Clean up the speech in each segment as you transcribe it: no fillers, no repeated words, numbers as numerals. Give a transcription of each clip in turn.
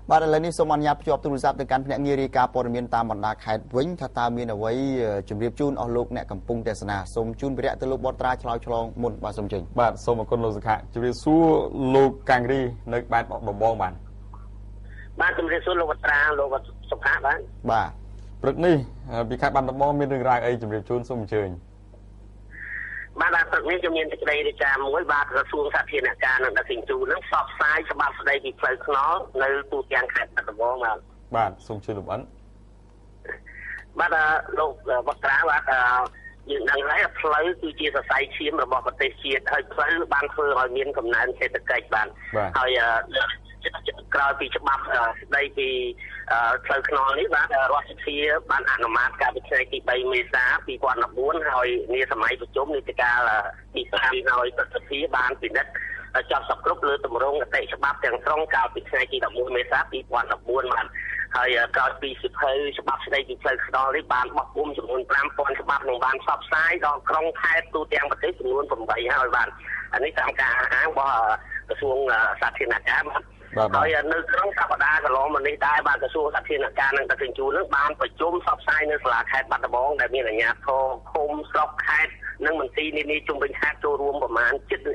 បាទឥឡូវនេះសូមអនុញ្ញាតភ្ជាប់ទូរស័ព្ទទៅកាន់ភ្នាក់ងាររាយការណ៍ព័ត៌មានតាមបណ្ដាខេត្តវិញថាតើមានអ្វីជម្រាបជូនអស់លោកអ្នកកំពុងទស្សនាសូមជូនវិរៈទៅលោកបតត្រាឆ្លើយឆ្លងមុនបាទសូមជើញបាទសូមអរគុណលោកសុខៈជម្រាបសួរលោកកាំងរីនៅបាត់ដំបងបាទជម្រាបសួរលោកបតត្រាលោកសុខៈបាទព្រឹកនេះពីខេត្តបាត់ដំបងមានរឿងរ៉ាវអីជម្រាបជូនសូមអញ្ជើញបាទព្រឹកនេះខ្ញុំមានសេចក្តីរាយការណ៍មួយបាទក្រសួងសាធារណការនិងដឹកជញ្ជូននឹងផ្សព្វផ្សាយច្បាប់ស្តីពីផ្លូវថ្នល់នៅទូទាំងខេត្តបាត់ដំបងបាទសូមជួយលោកអិនបាទលោកបតត្រាបាទយើងដឹងហើយផ្លូវគឺជាសរសៃឈាមរបស់ប្រទេសជាតិហើយផ្លូវបានធ្វើឲ្យមានកំណើនសេដ្ឋកិច្ចបាទហើយក្រោយពីច្បាប់ស្តីពីផ្លូវថ្នល់នេះបាទរដ្ឋសភាបានអនុម័តកាលពីថ្ងៃទី3មេសា2014ហើយនាសម័យប្រជុំនីតិកាលទី5ហើយរដ្ឋសភាបានពិនិត្យចប់សពគ្រប់លើទម្រង់អតិច្បាប់ទាំងស្រុងកាលពីថ្ងៃទី11មេសា2014បាទហើយក្រោយពីសិភៅច្បាប់ស្តីពីផ្លូវថ្នល់នេះបានបោះពុំចំនួន5000ច្បាប់នឹងបានផ្សព្វផ្សាយដល់ក្រុងខេត្តទូទាំងប្រទេសចំនួន8ហើយបាទនេះតាមការអះអាងរបស់ក្រសួងសាធារណការបាទហើយនៅក្នុងសប្តាហ៍កន្លងមកនេះដែរបាទក្រសួងសាធារណការនិងដឹកជញ្ជូននឹងបានប្រជុំផ្សព្វផ្សាយនៅសាលាខេត្តបាត់ដំបងដែលមានអាជ្ញាធរឃុំស្រុកខេត្តនិងមន្ទីរនានាជុំវិញខេត្តចូលរួមប្រមាណជិត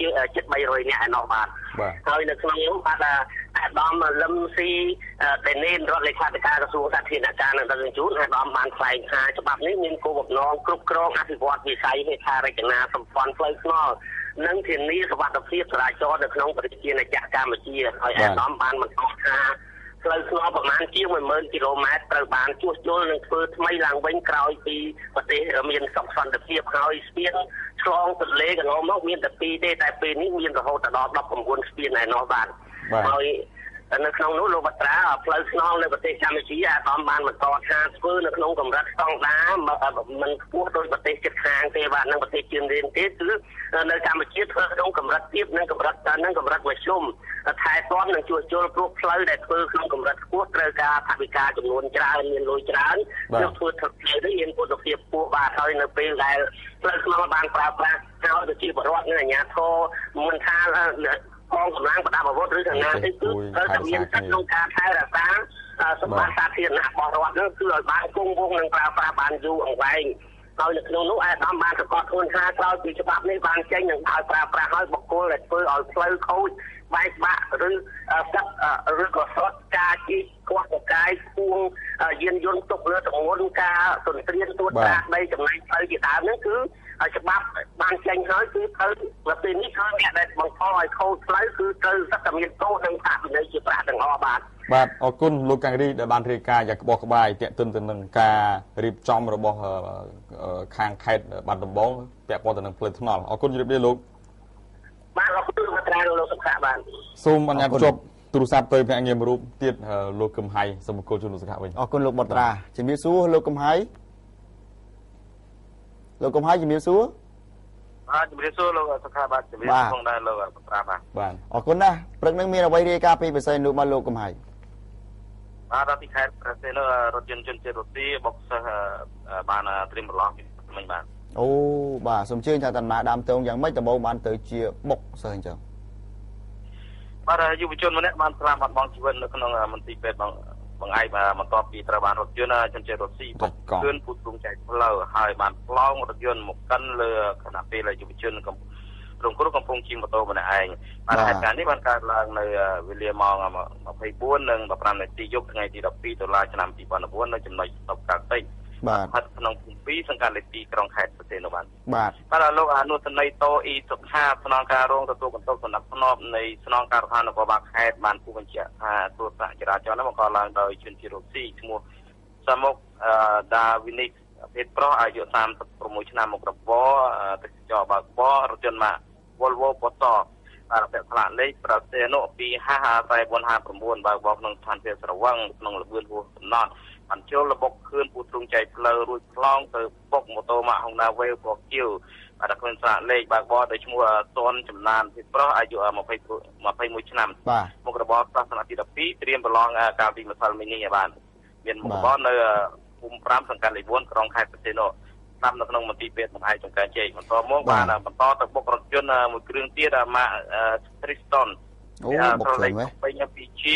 300នាក់ឯណោះបាទហើយនៅក្នុងនោះបាទអាដាមលឹមស៊ីតេនេនរដ្ឋលេខាធិការក្រសួងសាធារណការនិងដឹកជញ្ជូនអាដាមបានថ្លែងថាច្បាប់នេះមានគោលបំណងគ្រប់គ្រងអភិវឌ្ឍវិស័យហេដ្ឋារចនាសម្ព័ន្ធផ្លូវថ្នល់និងធានាសុវត្ថិភាពចរាចរណ៍នៅក្នុងប្រទេសកម្ពុជាហើយអាដាមបានបន្តថាផ្លូវថ្នល់ប្រមាណជាង10000គីឡូម៉ែត្រត្រូវបានជួសជុលនិងធ្វើថ្មីឡើងវិញក្រោយពីប្រទេសមានសុខសន្តិភាពហើយស្ពានឆ្លងទន្លេកន្លងមកមានតែ2ទេតែពេលនេះមានរហូតដល់19ស្ពានឯណោះបាទហើយនៅក្នុងនោះលោកបត្រាផ្លូវថ្នល់នៅប្រទេសកម្ពុជាអាដាមបានបន្តថាធ្វើនៅក្នុងកម្រិតស្តង់ដារមិនខ្ពស់ដូចប្រទេសជិតខាងទេបាទនិងប្រទេសជឿនលឿនទេគឺនៅកម្ពុជាធ្វើក្នុងកម្រិតទាបនិងកម្រិតមធ្យមថែទាំនិងជួសជុលព្រោះផ្លូវដែលធ្វើក្នុងកម្រិតខ្ពស់ត្រូវការថវិកាចំនួនច្រើនមានលុយច្រើនយកធ្វើផ្លូវនេះមានគុណភាពខ្ពស់បាទហើយនៅពេលដែលផ្លូវថ្នល់បានប្រើប្រាស់ឲ្យប្រជាពលរដ្ឋនិងអាជ្ញាធរមិនថាកងកម្លាំងប្រដាប់អាវុធឬខាងណាទេគឺត្រូវតែមានសិទ្ធិក្នុងការថែរក្សាសម្បត្តិសាធារណៈរបស់រដ្ឋនោះគឺឲ្យបានគង់វង្សនិងប្រើប្រាស់បានយូរអង្វែងហើយនៅក្នុងនោះអាដាមបានប្រកាសខ្លួនថាក្រោយពីច្បាប់នេះបានចេញនឹងឲ្យប្រើប្រាស់ឲ្យបុគ្គលដែលធ្វើឲ្យផ្លូវខូចបែកបាក់ឬក៏សតការជីកខ្វះកកាយពួងយានយន្តទុកលើទម្ងន់ការទន្ទ្រានទួតត្រាដីចំណែកផ្លូវជាដើមហ្នឹងគឺច្បាប់បានចេញហើយគឺត្រូវប្រទេសនេះគឺអ្នកដែលបង្កឲ្យខូចផ្លូវគឺត្រូវសិទ្ធិមានទោសនិងផាកពិន័យជាប្រាក់ទាំងអស់បាទអរគុណលោកកាំងរីដែលបានរាយការណ៍យ៉ាងក្បោះក្បាយទាក់ទិនទៅនឹងការរៀបចំរបស់ខាងខេត្តបាត់ដំបងពាក់ព័ន្ធទៅនឹងផ្លូវថ្នល់អរគុណជម្រាបលាលោកបាទអរគុណលោកត្រាលោកសុខៈបាទសូមអនុញ្ញាតជួបទូរស័ព្ទទៅភ្នាក់ងារមួយរូបទៀតលោកកឹមហៃសូមអរគុណជូនលោកសុខៈវិញអរគុណលោកបតត្រាជំរាបសួរលោកកឹមហៃជំរាបសួរជំរាបសួរលោកសុខាបាទជំរាបផងដែរលោកបត្រាបាទអរគុណណាស់ព្រឹកនេះមានអ្វីរាយការណ៍ពីបិសេនុរបស់លោកកំហៃបាទដល់ពីខេត្តប្រសិទ្ធរថយន្តជនជាតិរុស្ស៊ីបុកសិស្សបានត្រៀមប្រឡងពីមិញបាទអូបាទសូមជឿថាតាណាដើមតងយ៉ាងម៉េចដំបូងបានទៅជាបុកសិស្សអញ្ចឹងបាទយុវជនម្នាក់បានស្លាប់បាត់បង់ជីវិតនៅក្នុងមន្ទីរពេទ្យបង្អែកបន្ទាប់ពីត្រូវបានរថយន្តជនជាតិរុស្ស៊ីបុកគឿនពូតទ្រង់ចែកផ្លូវហើយបានប្លង់រថយន្តមកកិនលើខណៈពេលយុវជនរងគ្រោះកំពុងជិះម៉ូតូម្នាក់ឯងបាទហេតុការណ៍នេះបានកើតឡើងនៅវេលាម៉ោង24:15នាទីយប់ថ្ងៃទី12ដុល្លារឆ្នាំ2014នៅចំណុចស្តុបកាតិចបាទស្ថិតក្នុងភូមិ2សង្កាត់លេខ2ក្រុងខេត្តប្រសេនុបាទបាទលោកអនុសេនីយ៍តអ៊ីសុខាស្នងការរងទទួលបន្ទុកសម្រាប់ផ្នប់នៃស្នងការដ្ឋាននគរបាលខេត្តបានពុះបញ្ជាក់ថាគ្រោះថ្នាក់ចរាចរណ៍នេះបង្កឡើងដោយជនជាតិរុស្ស៊ីឈ្មោះសាមុកដាវីនីកភេទប្រុសអាយុ36ឆ្នាំមុខរបរទេសចរបើកបររថយន្តម៉ាក Volvo ពណ៌សពាក់ផ្លាកលេខប្រសេនុ2HDTV4hAv4បើកបរក្នុងស្ថានភាពស្រវឹងក្នុងល្បឿនហួសកំណត់បានចូលលបុកខឿនពូទ្រង់ចែកផ្លូវរួចប្លង់ទៅបុកម៉ូតូម៉ាក Honda Wave ពណ៌ខៀវបាទគ្មានស្លាកលេខបើកបរដោយឈ្មោះស៊ុនចំណានភេទប្រុសអាយុ21ឆ្នាំមុខរបរសាសនាទី12ត្រៀមប្រឡងកាលពីម្សិលមិញនេះបាទមានមុខរបរនៅភូមិ5សង្កាត់លេខ4ក្រុងខេត្តប្រសេនុស្ដាប់នៅក្នុងមន្ទីរពេទ្យបង្ហាយចំការជ័យបន្តមកបានបន្តទៅបុករថយន្តមួយគ្រឿងទៀតម៉ាក Triston អូបុកច្រើនហ៎ពេញពីជា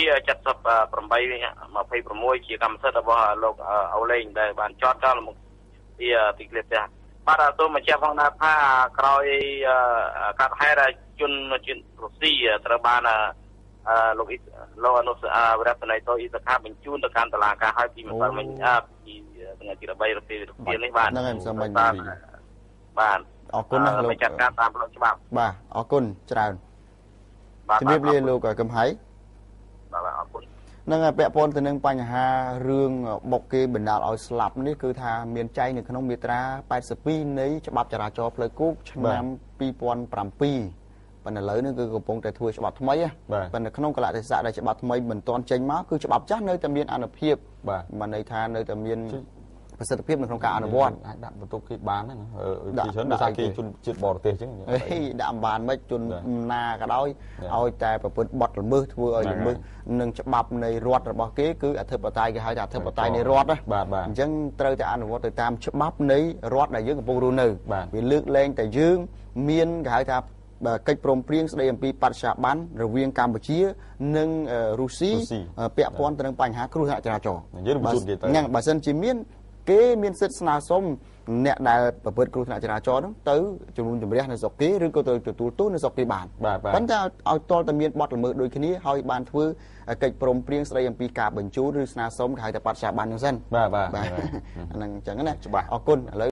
78 26ជាកម្មសិទ្ធិរបស់លោកអូលេងដែលបានចតចោលមកពីទីក្លេផ្ទះបាទសូមបញ្ជាក់ផងដែរថាក្រោយកាត់ហេតុជនជាតិរុស្ស៊ីត្រូវបានលោកអនុសាវរៈនៃតូអ៊ីសខាបញ្ជូនទៅកាន់តុលាការហើយពីម្សិលមិញពីថ្ងៃទី13រពានេះបាទហ្នឹងហើយម្សិលមិញបាទអរគុណណាស់លោកចាត់ការតាមផ្លូវច្បាប់បាទអរគុណច្រើនជំរាបលាលោកកំហៃបាទអរគុណនឹងពាក់ព័ន្ធទៅនឹងបញ្ហារឿងបុកគេបណ្ដាលឲ្យស្លាប់នេះគឺថាមានចែងនៅក្នុងមាត្រា82នៃច្បាប់ចរាចរណ៍ផ្លូវគោកឆ្នាំ2007ប៉ុន្តែឥឡូវនេះគឺកំពុងតែធ្វើច្បាប់ថ្មីប៉ុន្តែក្នុងកលៈទេសៈដែលច្បាប់ថ្មីមិនទាន់ចេញមកគឺច្បាប់ចាស់នៅតែមានអានុភាពបានន័យថានៅតែមានប្រសិទ្ធភាពនៅក្នុងការអនុវត្តអាចដាក់បន្ទុកគេបានណាពីច្រើនដោយសារគេជនជាតិបរទេសអញ្ចឹងដាក់អំបានមិនជនណាក៏ដោយឲ្យតែប្រព្រឹត្តបទល្មើសធ្វើឲ្យល្មើសនឹងច្បាប់នៃរដ្ឋរបស់គេគឺអធិបតេយ្យគេហៅថាអធិបតេយ្យនៃរដ្ឋណាអញ្ចឹងត្រូវតែអនុវត្តទៅតាមច្បាប់នៃរដ្ឋដែលយើងកំពុងរស់នៅវាលើកលែងតែយើងមានគេហៅថាកិច្ចព្រមព្រៀងស្តីអំពីបរិយាបន្នរវាងកម្ពុជានិងរុស្ស៊ីពាក់ព័ន្ធទៅនឹងបញ្ហាគ្រោះថ្នាក់ចរាចរណ៍ហ្នឹងបើសិនជាគេមានសិទ្ធិស្នើសុំអ្នកដែលប្រព្រឹត្តគ្រោះថ្នាក់ចរាចរណ៍ហ្នឹងទៅជំនុំជម្រះនៅស្រុកគេឬក៏ទៅទទួលទោសនៅស្រុកគេបានប៉ុន្តែឲ្យតលតែមានបទល្មើសដូចគ្នាហើយបានធ្វើកិច្ចព្រមព្រៀងស្តីអំពីការបញ្ជូនឬស្នើសុំគេហៅថាបរិយាបន្នហ្នឹងសិនបាទហ្នឹងអញ្ចឹងណាច្បាស់អរគុណឥឡូវ